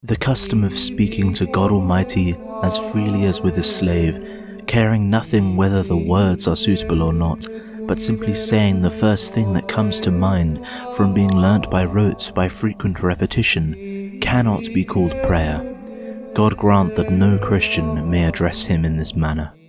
The custom of speaking to God Almighty as freely as with a slave, caring nothing whether the words are suitable or not, but simply saying the first thing that comes to mind from being learnt by rote by frequent repetition, cannot be called prayer. God grant that no Christian may address him in this manner.